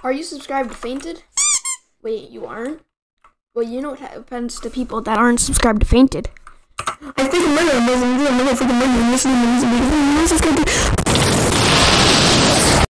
Are you subscribed to Fainted? Wait, you aren't? Well, you know what happens to people that aren't subscribed to Fainted. I freaking murder him, I'm freaking murder him. Listen to me, subscribe to